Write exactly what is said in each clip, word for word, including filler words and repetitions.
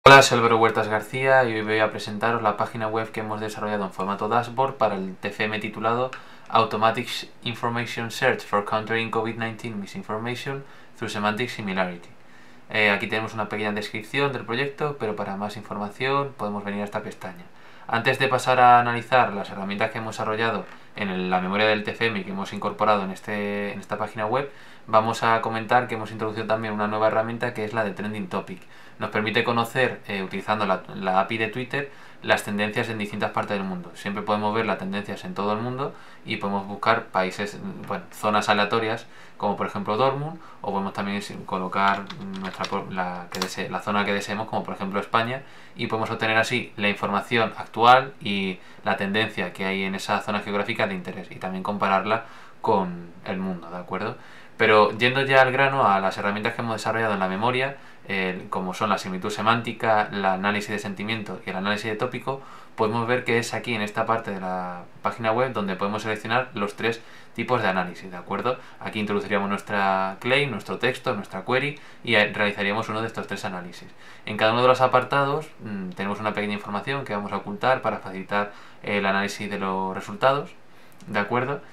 Hola, soy Álvaro Huertas García y hoy voy a presentaros la página web que hemos desarrollado en formato dashboard para el T F M titulado Automatic Information Search for Countering COVID nineteen Misinformation through Semantic Similarity. Eh, aquí tenemos una pequeña descripción del proyecto, pero para más información podemos venir a esta pestaña. Antes de pasar a analizar las herramientas que hemos desarrollado en el, la memoria del T F M y que hemos incorporado en, este, en esta página web, vamos a comentar que hemos introducido también una nueva herramienta que es la de Trending Topic. Nos permite conocer, eh, utilizando la, la A P I de Twitter, las tendencias en distintas partes del mundo. Siempre podemos ver las tendencias en todo el mundo y podemos buscar países, bueno, zonas aleatorias, como por ejemplo Dortmund, o podemos también colocar nuestra, la, que desee, la zona que deseemos, como por ejemplo España, y podemos obtener así la información actual y la tendencia que hay en esa zona geográfica de interés, y también compararla con el mundo, ¿de acuerdo? Pero yendo ya al grano, a las herramientas que hemos desarrollado en la memoria, eh, como son la similitud semántica, el análisis de sentimiento y el análisis de tópico, podemos ver que es aquí en esta parte de la página web donde podemos seleccionar los tres tipos de análisis, ¿de acuerdo? Aquí introduciríamos nuestra claim, nuestro texto, nuestra query y realizaríamos uno de estos tres análisis. En cada uno de los apartados mmm, tenemos una pequeña información que vamos a ocultar para facilitar el análisis de los resultados, ¿de acuerdo?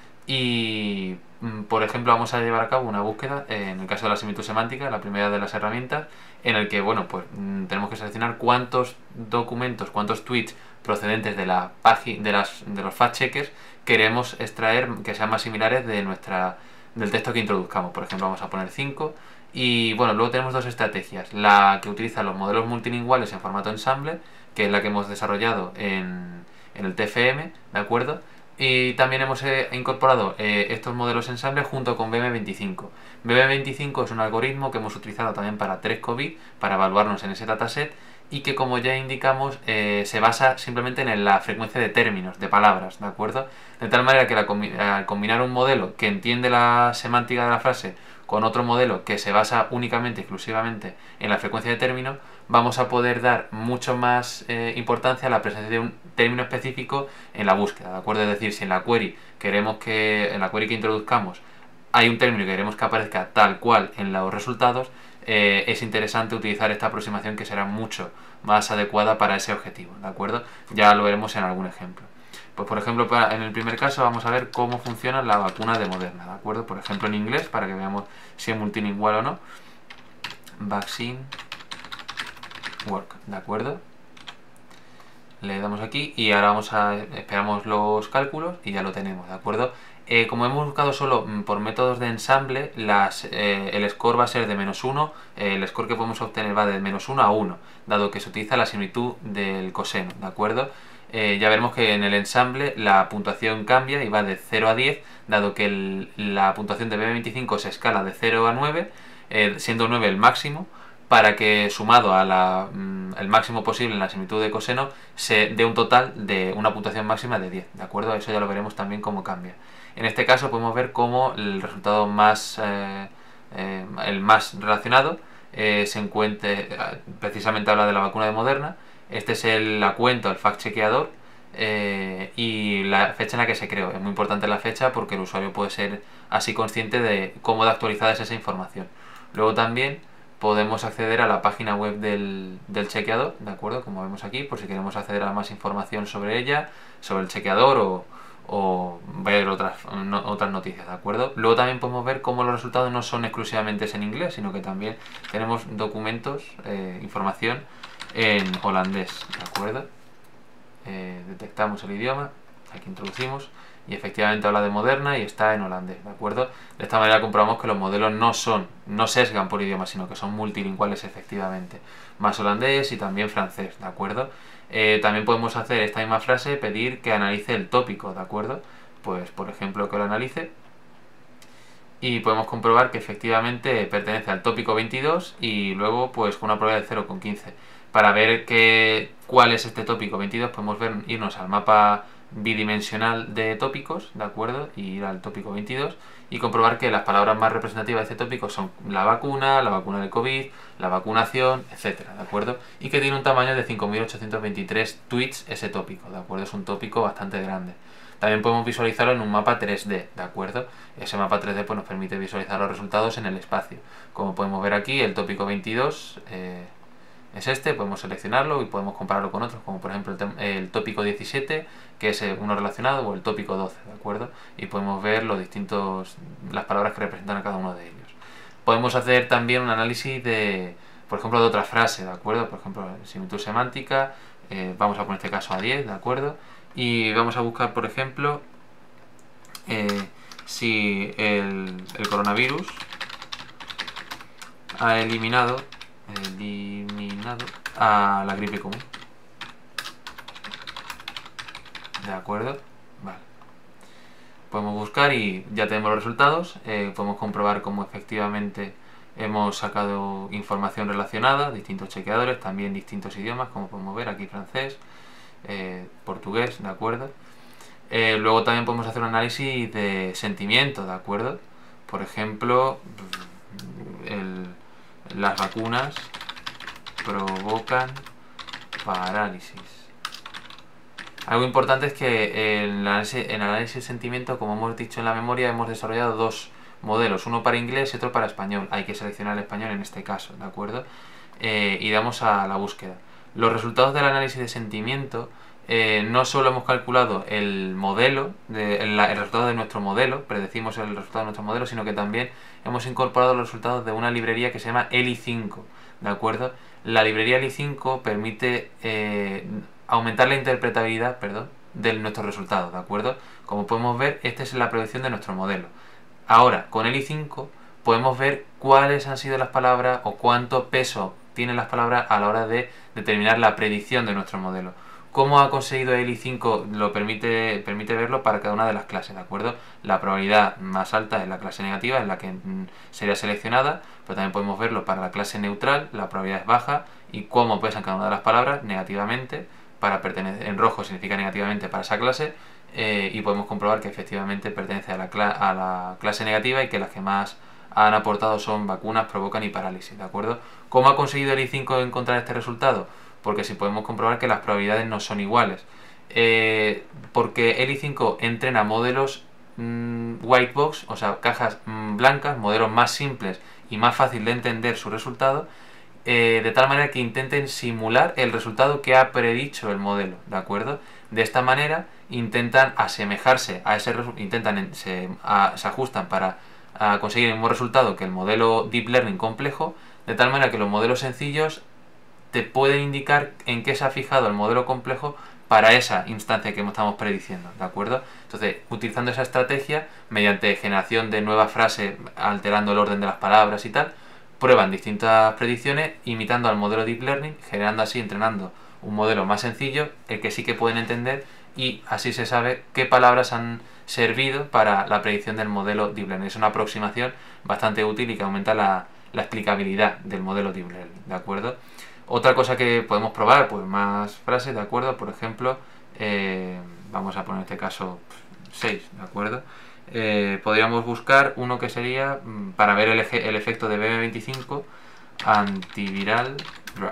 Y por ejemplo vamos a llevar a cabo una búsqueda, eh, en el caso de la similitud semántica, la primera de las herramientas, en el que bueno pues tenemos que seleccionar cuántos documentos, cuántos tweets procedentes de la página de, las, de los fact checkers queremos extraer que sean más similares de nuestra del texto que introduzcamos. Por ejemplo vamos a poner cinco. Y bueno, luego tenemos dos estrategias: la que utiliza los modelos multilingüales en formato ensamble, que es la que hemos desarrollado en, en el T F M, ¿de acuerdo? Y también hemos eh, incorporado eh, estos modelos ensamble junto con B M veinticinco. B M veinticinco es un algoritmo que hemos utilizado también para tres COVID, para evaluarnos en ese dataset, y que, como ya indicamos, eh, se basa simplemente en la frecuencia de términos, de palabras, ¿de acuerdo? De tal manera que la, al combinar un modelo que entiende la semántica de la frase con otro modelo que se basa únicamente, exclusivamente en la frecuencia de términos, vamos a poder dar mucho más eh, importancia a la presencia de un término específico en la búsqueda, ¿de acuerdo? Es decir, si en la query queremos que, en la query que introduzcamos hay un término que queremos que aparezca tal cual en los resultados, eh, es interesante utilizar esta aproximación, que será mucho más adecuada para ese objetivo, ¿de acuerdo? Ya lo veremos en algún ejemplo. Pues por ejemplo, para, en el primer caso vamos a ver cómo funciona la vacuna de Moderna, ¿de acuerdo? Por ejemplo en inglés, para que veamos si es multilingüe o no. Vaccine work, ¿de acuerdo? Le damos aquí y ahora vamos a esperamos los cálculos y ya lo tenemos, ¿de acuerdo? Eh, como hemos buscado solo por métodos de ensamble, las, eh, el score va a ser de menos uno, eh, el score que podemos obtener va de menos uno a uno, dado que se utiliza la similitud del coseno, ¿de acuerdo? Eh, ya veremos que en el ensamble la puntuación cambia y va de cero a diez, dado que el, la puntuación de B M veinticinco se escala de cero a nueve, eh, siendo nueve el máximo, para que sumado a la, mm, el máximo posible en la similitud de coseno se dé un total de una puntuación máxima de diez, ¿de acuerdo? Eso ya lo veremos también cómo cambia. En este caso podemos ver cómo el resultado más, eh, eh, el más relacionado eh, se encuentra, precisamente habla de la vacuna de Moderna. Este es el la cuenta, el fact chequeador, eh, y la fecha en la que se creó. Es muy importante la fecha porque el usuario puede ser así consciente de cómo de actualizada es esa información. Luego también podemos acceder a la página web del, del chequeador, ¿de acuerdo? Como vemos aquí, por si queremos acceder a más información sobre ella, sobre el chequeador, o, o ver otras, no, otras noticias, ¿de acuerdo? Luego también podemos ver cómo los resultados no son exclusivamente en inglés, sino que también tenemos documentos, eh, información en holandés, ¿de acuerdo? Eh, detectamos el idioma, aquí introducimos, y efectivamente habla de Moderna y está en holandés, ¿de acuerdo? De esta manera comprobamos que los modelos no son, no sesgan por idioma, sino que son multilingüales efectivamente, más holandés y también francés, ¿de acuerdo? Eh, también podemos hacer esta misma frase, pedir que analice el tópico, ¿de acuerdo? Pues por ejemplo que lo analice, y podemos comprobar que efectivamente pertenece al tópico veintidós, y luego pues con una probabilidad de cero coma quince. Para ver que, cuál es este tópico veintidós, podemos ver, irnos al mapa bidimensional de tópicos, ¿de acuerdo? Y ir al tópico veintidós y comprobar que las palabras más representativas de este tópico son la vacuna, la vacuna de COVID, la vacunación, etcétera, ¿de acuerdo? Y que tiene un tamaño de cinco mil ochocientos veintitrés tweets ese tópico, ¿de acuerdo? Es un tópico bastante grande. También podemos visualizarlo en un mapa tres D, ¿de acuerdo? Ese mapa tres D pues, nos permite visualizar los resultados en el espacio. Como podemos ver aquí, el tópico veintidós, eh, es este, podemos seleccionarlo y podemos compararlo con otros, como por ejemplo el, el tópico diecisiete, que es uno relacionado, o el tópico doce, ¿de acuerdo? Y podemos ver los distintos, las palabras que representan a cada uno de ellos. Podemos hacer también un análisis de, por ejemplo, de otra frase, ¿de acuerdo? Por ejemplo, similitud semántica, eh, vamos a poner este caso a diez, ¿de acuerdo? Y vamos a buscar, por ejemplo, eh, si el, el coronavirus ha eliminado, eliminado a la gripe común. ¿De acuerdo? Vale. Podemos buscar y ya tenemos los resultados. Eh, podemos comprobar cómo efectivamente hemos sacado información relacionada, distintos chequeadores, también distintos idiomas, como podemos ver aquí francés, eh, portugués, ¿de acuerdo? Eh, luego también podemos hacer un análisis de sentimientos, ¿de acuerdo? Por ejemplo, el, las vacunas provocan parálisis. Algo importante es que en el análisis, en el análisis de sentimiento, como hemos dicho en la memoria, hemos desarrollado dos modelos, uno para inglés y otro para español. Hay que seleccionar el español en este caso, ¿de acuerdo? Eh, y damos a la búsqueda. Los resultados del análisis de sentimiento, eh, no solo hemos calculado el modelo, de, el, el resultado de nuestro modelo, predecimos el resultado de nuestro modelo, sino que también hemos incorporado los resultados de una librería que se llama L I cinco, ¿de acuerdo? La librería L I cinco permite eh, aumentar la interpretabilidad, perdón, de nuestros resultados, ¿de acuerdo? Como podemos ver, esta es la predicción de nuestro modelo. Ahora, con L I cinco podemos ver cuáles han sido las palabras o cuánto peso tienen las palabras a la hora de determinar la predicción de nuestro modelo. ¿Cómo ha conseguido L I cinco? Lo permite, permite verlo para cada una de las clases, ¿de acuerdo? La probabilidad más alta es la clase negativa, en la que mm, sería seleccionada, pero también podemos verlo para la clase neutral, la probabilidad es baja, y cómo pesan cada una de las palabras negativamente, para pertenecer, en rojo significa negativamente para esa clase, eh, y podemos comprobar que efectivamente pertenece a la, a la clase negativa y que las que más han aportado son vacunas, provocan y parálisis, ¿de acuerdo? ¿Cómo ha conseguido L I cinco encontrar este resultado? Porque si podemos comprobar que las probabilidades no son iguales. Eh, porque L I cinco entrena modelos mmm, white box, o sea, cajas mmm, blancas, modelos más simples y más fácil de entender su resultado, eh, de tal manera que intenten simular el resultado que ha predicho el modelo, ¿de acuerdo? De esta manera intentan asemejarse a ese resultado, intentan se, a, se ajustan para a conseguir el mismo resultado que el modelo Deep Learning complejo, de tal manera que los modelos sencillos te pueden indicar en qué se ha fijado el modelo complejo para esa instancia que estamos prediciendo, ¿de acuerdo? Entonces, utilizando esa estrategia, mediante generación de nuevas frases, alterando el orden de las palabras y tal, prueban distintas predicciones imitando al modelo Deep Learning, generando así, entrenando un modelo más sencillo, el que sí que pueden entender, y así se sabe qué palabras han servido para la predicción del modelo Deep Learning. Es una aproximación bastante útil y que aumenta la, la explicabilidad del modelo Deep Learning, ¿de acuerdo? Otra cosa que podemos probar, pues más frases, ¿de acuerdo? Por ejemplo, eh, vamos a poner en este caso seis, ¿de acuerdo? Eh, podríamos buscar uno que sería, para ver el, el efecto de B M veinticinco, antiviral drug,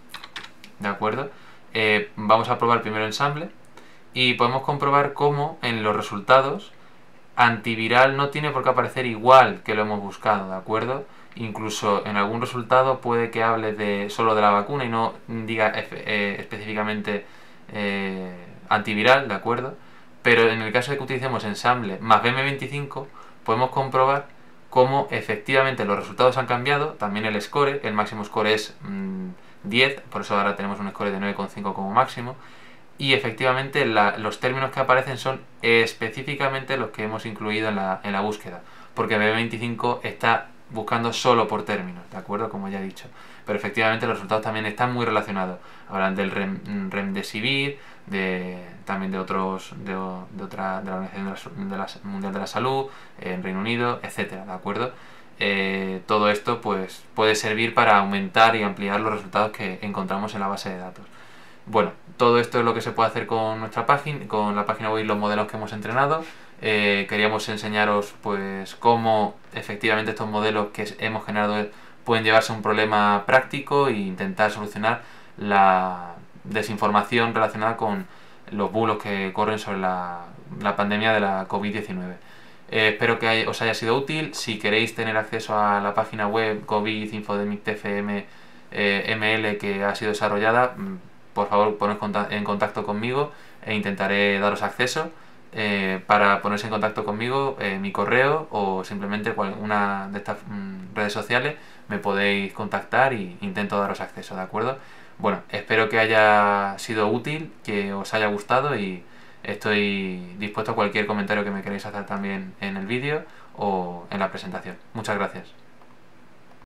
¿de acuerdo? Eh, vamos a probar primero ensamble y podemos comprobar cómo en los resultados antiviral no tiene por qué aparecer igual que lo hemos buscado, ¿de acuerdo? Incluso en algún resultado puede que hable de solo de la vacuna y no diga eh, específicamente eh, antiviral, ¿de acuerdo? Pero en el caso de que utilicemos ensamble más B M veinticinco, podemos comprobar cómo efectivamente los resultados han cambiado, también el score, el máximo score es mmm, diez, por eso ahora tenemos un score de nueve coma cinco como máximo, y efectivamente la, los términos que aparecen son específicamente los que hemos incluido en la, en la búsqueda, porque B M veinticinco está buscando solo por términos, ¿de acuerdo? Como ya he dicho. Pero efectivamente los resultados también están muy relacionados. Hablan del rem, remdesivir, de, también de otros, de, de otra, de la Organización de la, de la Mundial de la Salud, en Reino Unido, etcétera, ¿de acuerdo? Eh, todo esto pues puede servir para aumentar y ampliar los resultados que encontramos en la base de datos. Bueno, todo esto es lo que se puede hacer con nuestra página, con la página web y los modelos que hemos entrenado. Eh, queríamos enseñaros pues cómo efectivamente estos modelos que hemos generado pueden llevarse a un problema práctico e intentar solucionar la desinformación relacionada con los bulos que corren sobre la, la pandemia de la COVID diecinueve. Eh, espero que os haya sido útil. Si queréis tener acceso a la página web COVID Infodemic T F M eh, M L que ha sido desarrollada, por favor poneros en contacto conmigo e intentaré daros acceso. Eh, para ponerse en contacto conmigo, eh, mi correo o simplemente una de estas mm, redes sociales me podéis contactar y intento daros acceso, ¿de acuerdo? Bueno, espero que haya sido útil, que os haya gustado y estoy dispuesto a cualquier comentario que me queráis hacer también en el vídeo o en la presentación. Muchas gracias.